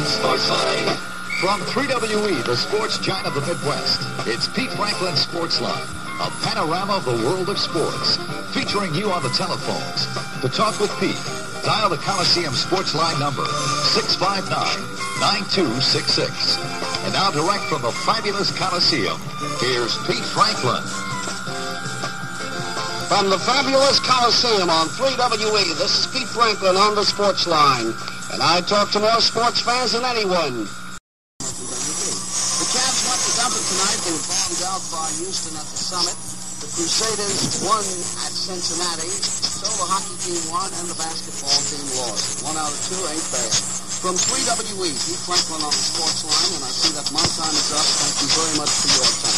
Sportsline. From 3WE, the sports giant of the Midwest, it's Pete Franklin Sportsline, a panorama of the world of sports, featuring you on the telephones. To talk with Pete, dial the Coliseum Sportsline number, 659-9266. And now direct from the fabulous Coliseum, here's Pete Franklin. From the fabulous Coliseum on 3WE, this is Pete Franklin on the Sportsline. And I talk to more sports fans than anyone. The Cavs went to Denver tonight. They were bombed out by Houston at the Summit. The Crusaders won at Cincinnati. So the hockey team won and the basketball team lost. 1 out of 2 ain't bad. From 3WE, Pete Franklin on the Sportsline, and I see that my time is up. Thank you very much for your time.